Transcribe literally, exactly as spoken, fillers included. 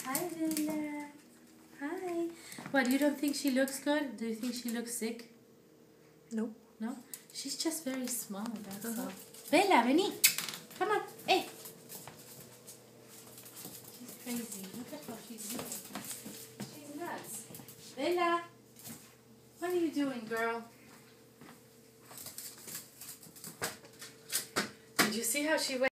Hi, Bella. Hi. What, you don't think she looks good? Do you think she looks sick? No. No? She's just very small, that's Uh-huh. all. Bella, vení. Come on. Hey. She's crazy. Look at what she's doing. She's nuts. Bella. What are you doing, girl? Did you see how she went?